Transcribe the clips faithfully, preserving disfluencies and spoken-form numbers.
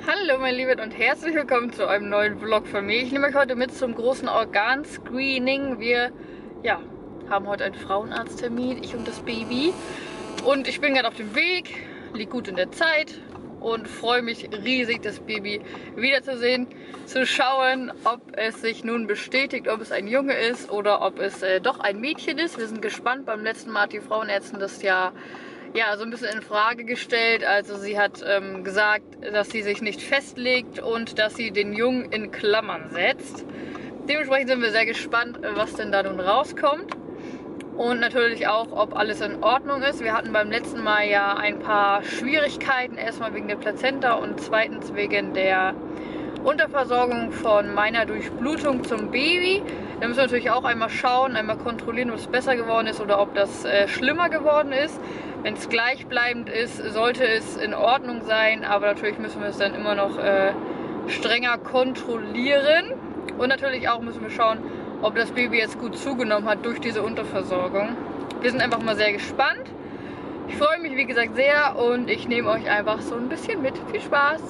Hallo meine Lieben und herzlich willkommen zu einem neuen Vlog von mir. Ich nehme euch heute mit zum großen Organscreening. Wir ja, haben heute einen Frauenarzttermin, ich und das Baby. Und ich bin gerade auf dem Weg, liege gut in der Zeit und freue mich riesig, das Baby wiederzusehen, zu schauen, ob es sich nun bestätigt, ob es ein Junge ist oder ob es äh, doch ein Mädchen ist. Wir sind gespannt. Beim letzten Mal hat die Frauenärztin das ja ja, so ein bisschen in Frage gestellt. Also sie hat ähm, gesagt, dass sie sich nicht festlegt und dass sie den Jungen in Klammern setzt. Dementsprechend sind wir sehr gespannt, was denn da nun rauskommt. Und natürlich auch, ob alles in Ordnung ist. Wir hatten beim letzten Mal ja ein paar Schwierigkeiten. Erstmal wegen der Plazenta und zweitens wegen der Unterversorgung von meiner Durchblutung zum Baby. Da müssen wir natürlich auch einmal schauen, einmal kontrollieren, ob es besser geworden ist oder ob das äh, schlimmer geworden ist. Wenn es gleichbleibend ist, sollte es in Ordnung sein, aber natürlich müssen wir es dann immer noch äh, strenger kontrollieren. Und natürlich auch müssen wir schauen, ob das Baby jetzt gut zugenommen hat durch diese Unterversorgung. Wir sind einfach mal sehr gespannt. Ich freue mich wie gesagt sehr und ich nehme euch einfach so ein bisschen mit. Viel Spaß!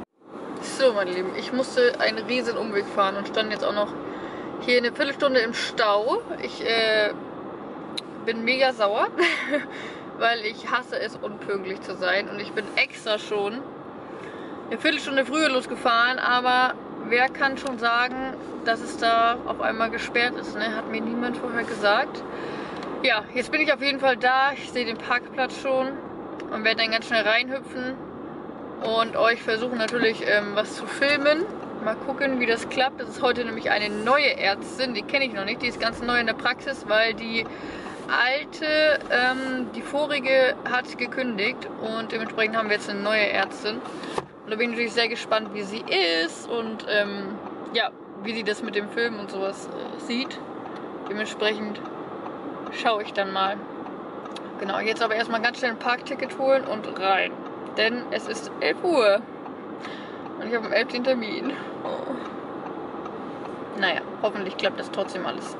So meine Lieben, ich musste einen riesen Umweg fahren und stand jetzt auch noch hier eine Viertelstunde im Stau. Ich äh, bin mega sauer, weil ich hasse es, unpünktlich zu sein. Und ich bin extra schon eine Viertelstunde früher losgefahren, aber wer kann schon sagen, dass es da auf einmal gesperrt ist, ne? Hat mir niemand vorher gesagt. Ja, jetzt bin ich auf jeden Fall da. Ich sehe den Parkplatz schon und werde dann ganz schnell reinhüpfen und euch versuchen natürlich ähm, was zu filmen. Mal gucken, wie das klappt. Das ist heute nämlich eine neue Ärztin, die kenne ich noch nicht. Die ist ganz neu in der Praxis, weil die alte, ähm, die vorige hat gekündigt und dementsprechend haben wir jetzt eine neue Ärztin. Und da bin ich natürlich sehr gespannt, wie sie ist und ähm, ja, wie sie das mit dem Film und sowas äh, sieht. Dementsprechend schaue ich dann mal. Genau, jetzt aber erstmal ganz schnell ein Parkticket holen und rein. Denn es ist elf Uhr und ich habe um elf den Termin. Oh. Naja, hoffentlich klappt das trotzdem alles.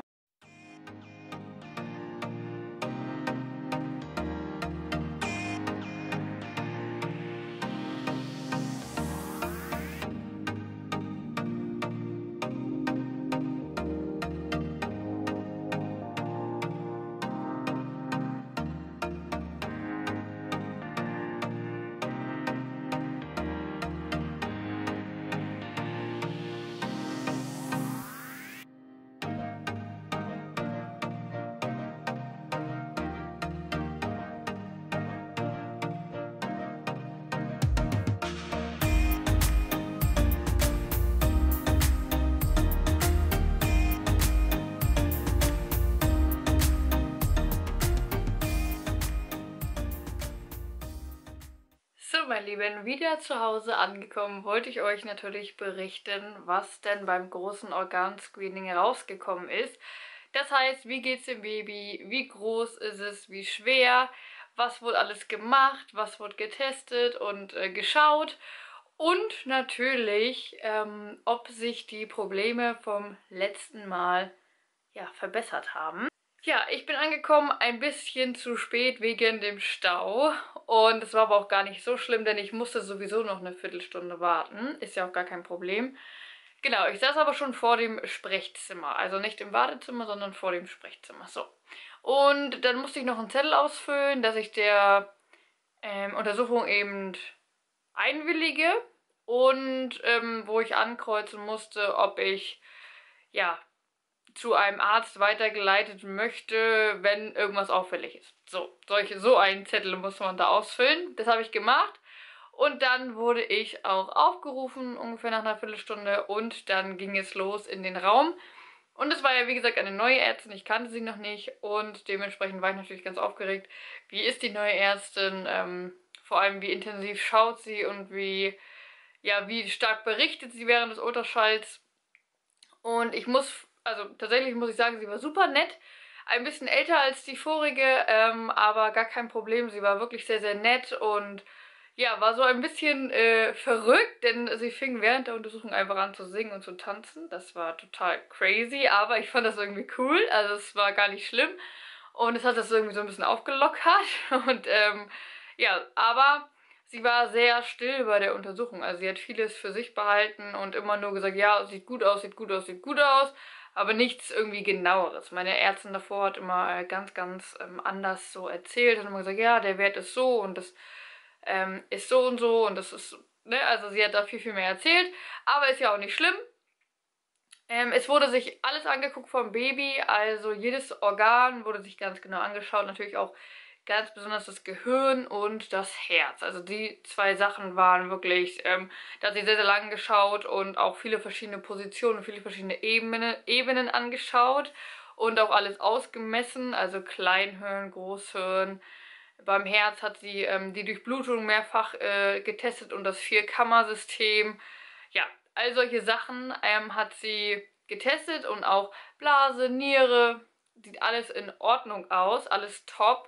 So, meine Lieben, wieder zu Hause angekommen, wollte ich euch natürlich berichten, was denn beim großen Organscreening rausgekommen ist. Das heißt, wie geht's dem Baby, wie groß ist es, wie schwer, was wurde alles gemacht, was wurde getestet und äh, geschaut und natürlich, ähm, ob sich die Probleme vom letzten Mal ja, verbessert haben. Ja, ich bin angekommen ein bisschen zu spät wegen dem Stau und es war aber auch gar nicht so schlimm, denn ich musste sowieso noch eine Viertelstunde warten. Ist ja auch gar kein Problem. Genau, ich saß aber schon vor dem Sprechzimmer, also nicht im Wartezimmer, sondern vor dem Sprechzimmer. So. Und dann musste ich noch einen Zettel ausfüllen, dass ich der ähm, Untersuchung eben einwillige und ähm, wo ich ankreuzen musste, ob ich ja zu einem Arzt weitergeleitet möchte, wenn irgendwas auffällig ist. So, solche, so einen Zettel muss man da ausfüllen. Das habe ich gemacht. Und dann wurde ich auch aufgerufen, ungefähr nach einer Viertelstunde. Und dann ging es los in den Raum. Und es war ja, wie gesagt, eine neue Ärztin. Ich kannte sie noch nicht. Und dementsprechend war ich natürlich ganz aufgeregt. Wie ist die neue Ärztin? Ähm, vor allem, wie intensiv schaut sie und wie, ja, wie stark berichtet sie während des Ultraschalls. Und ich muss Also tatsächlich muss ich sagen, sie war super nett. Ein bisschen älter als die vorige, ähm, aber gar kein Problem. Sie war wirklich sehr, sehr nett und ja, war so ein bisschen äh, verrückt, denn sie fing während der Untersuchung einfach an zu singen und zu tanzen. Das war total crazy, aber ich fand das irgendwie cool. Also es war gar nicht schlimm und es hat das irgendwie so ein bisschen aufgelockert. Und ähm, ja, aber sie war sehr still bei der Untersuchung. Also sie hat vieles für sich behalten und immer nur gesagt, ja, sieht gut aus, sieht gut aus, sieht gut aus, aber nichts irgendwie Genaueres. Meine Ärztin davor hat immer äh, ganz, ganz ähm, anders so erzählt, hat immer gesagt, ja, der Wert ist so und das ähm, ist so und so und das ist, ne, also sie hat da viel, viel mehr erzählt, aber ist ja auch nicht schlimm. Ähm, es wurde sich alles angeguckt vom Baby, also jedes Organ wurde sich ganz genau angeschaut, natürlich auch ganz besonders das Gehirn und das Herz. Also die zwei Sachen waren wirklich, ähm, da hat sie sehr, sehr lange geschaut und auch viele verschiedene Positionen, viele verschiedene Ebene, Ebenen angeschaut und auch alles ausgemessen, also Kleinhirn, Großhirn. Beim Herz hat sie ähm, die Durchblutung mehrfach äh, getestet und das Vier-Kammer-System. Ja, all solche Sachen ähm, hat sie getestet und auch Blase, Niere, sieht alles in Ordnung aus, alles top.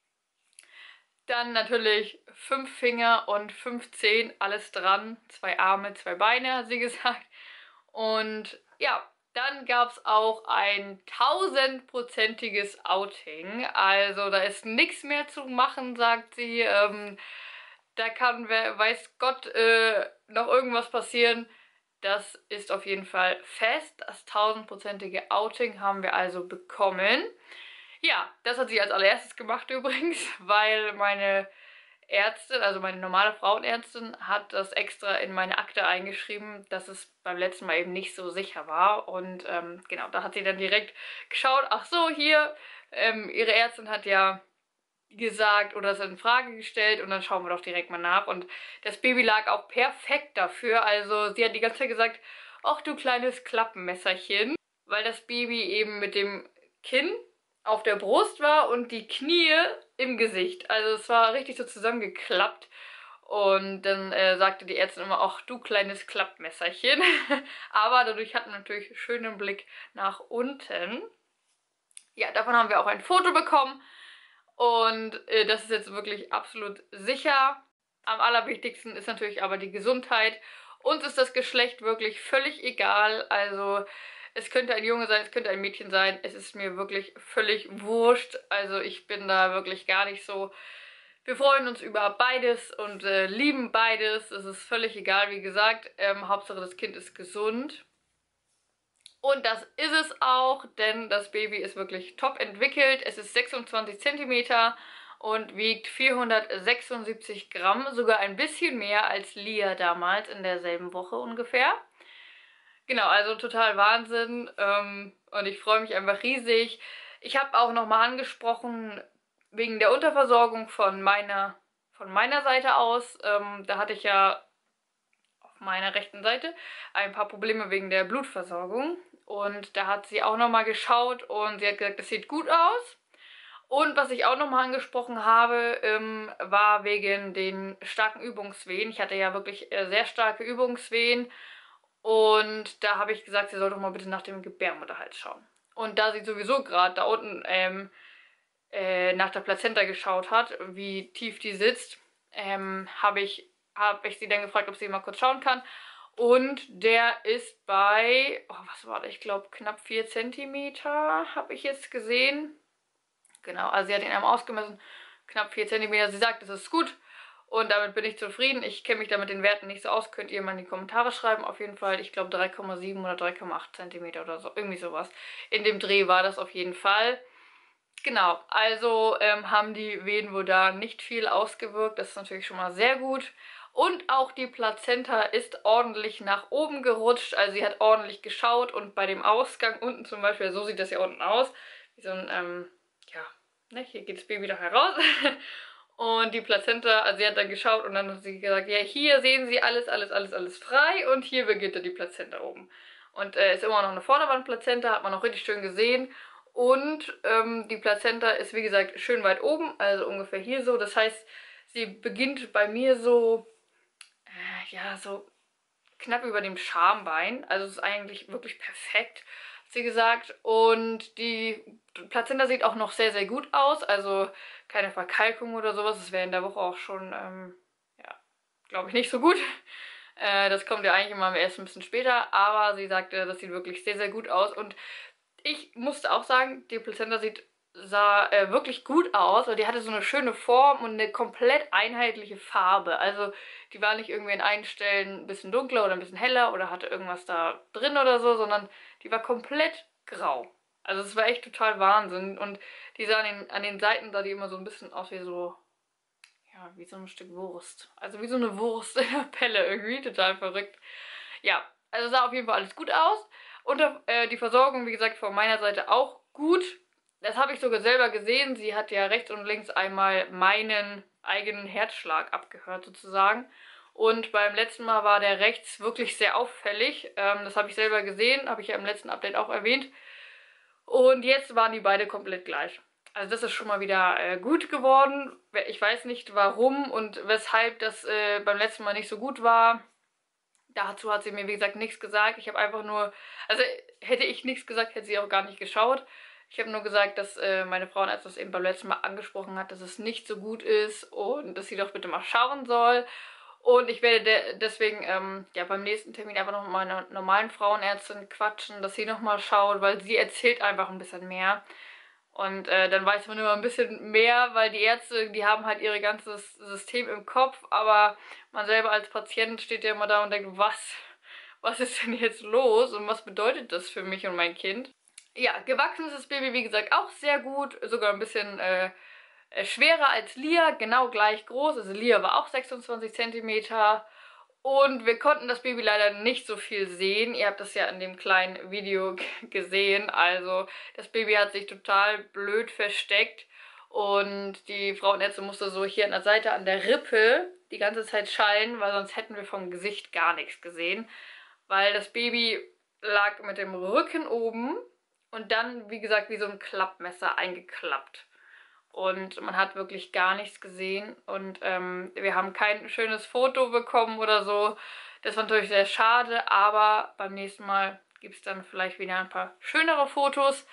Dann natürlich fünf Finger und fünf Zehen, alles dran, zwei Arme, zwei Beine, hat sie gesagt. Und ja, dann gab es auch ein tausendprozentiges Outing. Also da ist nichts mehr zu machen, sagt sie. Ähm, da kann, wer weiß Gott, äh, noch irgendwas passieren. Das ist auf jeden Fall fest. Das tausendprozentige Outing haben wir also bekommen. Ja, das hat sie als allererstes gemacht übrigens, weil meine Ärztin, also meine normale Frauenärztin, hat das extra in meine Akte eingeschrieben, dass es beim letzten Mal eben nicht so sicher war. Und ähm, genau, da hat sie dann direkt geschaut, ach so, hier, ähm, ihre Ärztin hat ja gesagt oder es in Frage gestellt und dann schauen wir doch direkt mal nach. Und das Baby lag auch perfekt dafür. Also sie hat die ganze Zeit gesagt, ach du kleines Klappenmesserchen, weil das Baby eben mit dem Kinn auf der Brust war und die Knie im Gesicht. Also es war richtig so zusammengeklappt. Und dann äh, sagte die Ärztin immer, ach du kleines Klappmesserchen. Aber dadurch hatten wir natürlich einen schönen Blick nach unten. Ja, davon haben wir auch ein Foto bekommen. Und äh, das ist jetzt wirklich absolut sicher. Am allerwichtigsten ist natürlich aber die Gesundheit. Uns ist das Geschlecht wirklich völlig egal. Also es könnte ein Junge sein, es könnte ein Mädchen sein. Es ist mir wirklich völlig wurscht. Also ich bin da wirklich gar nicht so. Wir freuen uns über beides und äh, lieben beides. Es ist völlig egal, wie gesagt. Ähm, Hauptsache das Kind ist gesund. Und das ist es auch, denn das Baby ist wirklich top entwickelt. Es ist sechsundzwanzig Zentimeter und wiegt vierhundertsechsundsiebzig Gramm, sogar ein bisschen mehr als Lia damals in derselben Woche ungefähr. Genau, also total Wahnsinn ähm, und ich freue mich einfach riesig. Ich habe auch nochmal angesprochen, wegen der Unterversorgung von meiner, von meiner Seite aus. Ähm, da hatte ich ja auf meiner rechten Seite ein paar Probleme wegen der Blutversorgung. Und da hat sie auch nochmal geschaut und sie hat gesagt, das sieht gut aus. Und was ich auch nochmal angesprochen habe, ähm, war wegen den starken Übungswehen. Ich hatte ja wirklich äh, sehr starke Übungswehen. Und da habe ich gesagt, sie soll doch mal bitte nach dem Gebärmutterhals schauen. Und da sie sowieso gerade da unten ähm, äh, nach der Plazenta geschaut hat, wie tief die sitzt, ähm, habe ich, hab ich sie dann gefragt, ob sie mal kurz schauen kann. Und der ist bei, oh, was war das? Ich glaube knapp vier Zentimeter habe ich jetzt gesehen. Genau, also sie hat ihn einmal ausgemessen, knapp vier Zentimeter. Sie sagt, das ist gut und damit bin ich zufrieden. Ich kenne mich da mit den Werten nicht so aus, könnt ihr mal in die Kommentare schreiben. Auf jeden Fall, ich glaube drei Komma sieben oder drei Komma acht Zentimeter oder so, irgendwie sowas. In dem Dreh war das auf jeden Fall. Genau, also ähm, haben die Wehen wohl da nicht viel ausgewirkt. Das ist natürlich schon mal sehr gut. Und auch die Plazenta ist ordentlich nach oben gerutscht. Also sie hat ordentlich geschaut und bei dem Ausgang unten zum Beispiel, so sieht das ja unten aus. Wie so ein, ähm, ja, ne, hier geht das Baby doch heraus. Und die Plazenta, also sie hat dann geschaut und dann hat sie gesagt, ja, hier sehen Sie alles, alles, alles, alles frei und hier beginnt dann die Plazenta oben. Und äh, ist immer noch eine Vorderwandplazenta, hat man auch richtig schön gesehen. Und ähm, die Plazenta ist, wie gesagt, schön weit oben, also ungefähr hier so. Das heißt, sie beginnt bei mir so, äh, ja, so knapp über dem Schambein. Also es ist eigentlich wirklich perfekt, hat sie gesagt. Und die Plazenta sieht auch noch sehr, sehr gut aus. Also keine Verkalkung oder sowas. Das wäre in der Woche auch schon, ähm, ja, glaube ich, nicht so gut. Äh, das kommt ja eigentlich immer erst ein bisschen später. Aber sie sagte, das sieht wirklich sehr, sehr gut aus. Und ich musste auch sagen, die Plazenta sieht sah äh, wirklich gut aus, weil die hatte so eine schöne Form und eine komplett einheitliche Farbe. Also die war nicht irgendwie in einen Stellen ein bisschen dunkler oder ein bisschen heller oder hatte irgendwas da drin oder so, sondern die war komplett grau. Also es war echt total Wahnsinn. Und die sah an den, an den Seiten sah die immer so ein bisschen aus wie so, ja, wie so ein Stück Wurst. Also wie so eine Wurst in der Pelle irgendwie, total verrückt. Ja, also sah auf jeden Fall alles gut aus. Und äh, die Versorgung, wie gesagt, von meiner Seite auch gut. Das habe ich sogar selber gesehen. Sie hat ja rechts und links einmal meinen eigenen Herzschlag abgehört sozusagen. Und beim letzten Mal war der rechts wirklich sehr auffällig. Ähm, das habe ich selber gesehen, habe ich ja im letzten Update auch erwähnt. Und jetzt waren die beide komplett gleich. Also das ist schon mal wieder äh, gut geworden. Ich weiß nicht warum und weshalb das äh, beim letzten Mal nicht so gut war. Dazu hat sie mir, wie gesagt, nichts gesagt. Ich habe einfach nur, also hätte ich nichts gesagt, hätte sie auch gar nicht geschaut. Ich habe nur gesagt, dass äh, meine Frauenärztin das eben beim letzten Mal angesprochen hat, dass es nicht so gut ist und dass sie doch bitte mal schauen soll. Und ich werde de deswegen ähm, ja, beim nächsten Termin einfach noch mit meiner normalen Frauenärztin quatschen, dass sie nochmal schaut, weil sie erzählt einfach ein bisschen mehr. Und äh, dann weiß man immer ein bisschen mehr, weil die Ärzte, die haben halt ihr ganzes System im Kopf, aber man selber als Patient steht ja immer da und denkt, was, was ist denn jetzt los und was bedeutet das für mich und mein Kind? Ja, gewachsen ist das Baby, wie gesagt, auch sehr gut, sogar ein bisschen äh, schwerer als Lia, genau gleich groß. Also Lia war auch sechsundzwanzig Zentimeter. Und wir konnten das Baby leider nicht so viel sehen. Ihr habt das ja in dem kleinen Video gesehen. Also das Baby hat sich total blöd versteckt. Und die Frauenärztin musste so hier an der Seite an der Rippe die ganze Zeit schallen, weil sonst hätten wir vom Gesicht gar nichts gesehen. Weil das Baby lag mit dem Rücken oben und dann, wie gesagt, wie so ein Klappmesser eingeklappt. Und man hat wirklich gar nichts gesehen und ähm, wir haben kein schönes Foto bekommen oder so. Das war natürlich sehr schade, aber beim nächsten Mal gibt es dann vielleicht wieder ein paar schönere Fotos.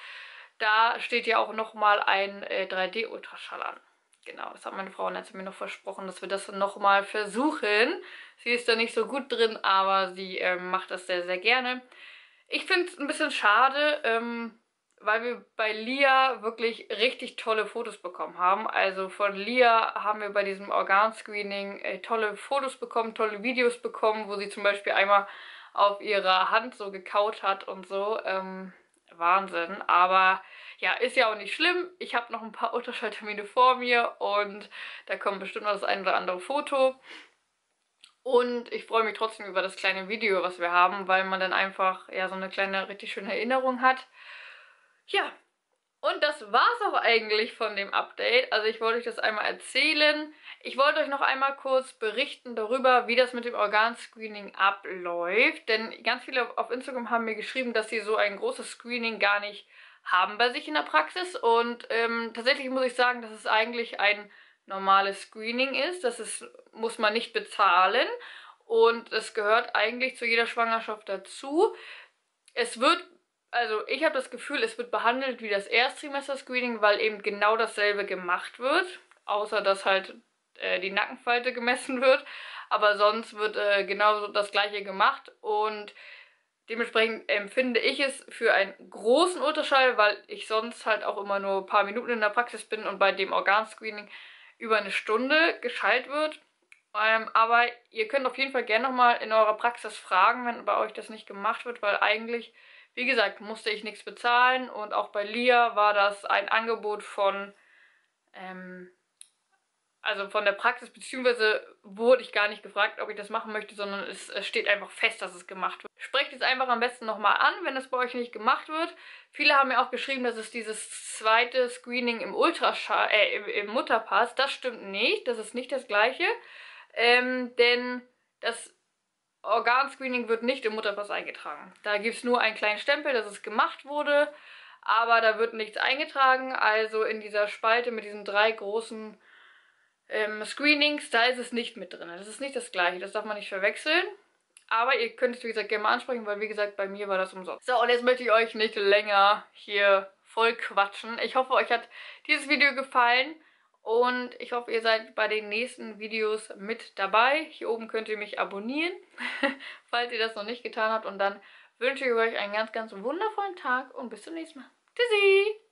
Da steht ja auch nochmal ein äh, drei D Ultraschall an. Genau, das hat meine Frau jetzt mir noch versprochen, dass wir das nochmal versuchen. Sie ist da nicht so gut drin, aber sie äh, macht das sehr, sehr gerne. Ich finde es ein bisschen schade, ähm, weil wir bei Lia wirklich richtig tolle Fotos bekommen haben. Also von Lia haben wir bei diesem Organscreening äh, tolle Fotos bekommen, tolle Videos bekommen, wo sie zum Beispiel einmal auf ihrer Hand so gekaut hat und so. Ähm, Wahnsinn. Aber ja, ist ja auch nicht schlimm. Ich habe noch ein paar Ultraschalltermine vor mir und da kommt bestimmt noch das ein oder andere Foto. Und ich freue mich trotzdem über das kleine Video, was wir haben, weil man dann einfach ja so eine kleine, richtig schöne Erinnerung hat. Ja, und das war's auch eigentlich von dem Update. Also ich wollte euch das einmal erzählen. Ich wollte euch noch einmal kurz berichten darüber, wie das mit dem Organscreening abläuft. Denn ganz viele auf Instagram haben mir geschrieben, dass sie so ein großes Screening gar nicht haben bei sich in der Praxis. Und ähm, tatsächlich muss ich sagen, dass es eigentlich ein normales Screening ist. Das ist, muss man nicht bezahlen. Und es gehört eigentlich zu jeder Schwangerschaft dazu. Es wird Also ich habe das Gefühl, es wird behandelt wie das Ersttrimester-Screening, weil eben genau dasselbe gemacht wird, außer dass halt äh, die Nackenfalte gemessen wird, aber sonst wird äh, genau das gleiche gemacht und dementsprechend empfinde ich es für einen großen Ultraschall, weil ich sonst halt auch immer nur ein paar Minuten in der Praxis bin und bei dem Organscreening über eine Stunde geschallt wird. Ähm, aber ihr könnt auf jeden Fall gerne nochmal in eurer Praxis fragen, wenn bei euch das nicht gemacht wird, weil eigentlich, wie gesagt, musste ich nichts bezahlen und auch bei Lia war das ein Angebot von, ähm, also von der Praxis, beziehungsweise wurde ich gar nicht gefragt, ob ich das machen möchte, sondern es, es steht einfach fest, dass es gemacht wird. Sprecht es einfach am besten nochmal an, wenn es bei euch nicht gemacht wird. Viele haben mir auch geschrieben, dass es dieses zweite Screening im Ultraschall, äh, im, im Mutterpass, das stimmt nicht, das ist nicht das gleiche, ähm, denn das Organscreening wird nicht im Mutterpass eingetragen. Da gibt es nur einen kleinen Stempel, dass es gemacht wurde, aber da wird nichts eingetragen. Also in dieser Spalte mit diesen drei großen ähm, Screenings, da ist es nicht mit drin. Das ist nicht das gleiche, das darf man nicht verwechseln. Aber ihr könnt es, wie gesagt, gerne mal ansprechen, weil, wie gesagt, bei mir war das umsonst. So, und jetzt möchte ich euch nicht länger hier voll quatschen. Ich hoffe, euch hat dieses Video gefallen. Und ich hoffe, ihr seid bei den nächsten Videos mit dabei. Hier oben könnt ihr mich abonnieren, falls ihr das noch nicht getan habt. Und dann wünsche ich euch einen ganz, ganz wundervollen Tag und bis zum nächsten Mal. Tschüssi!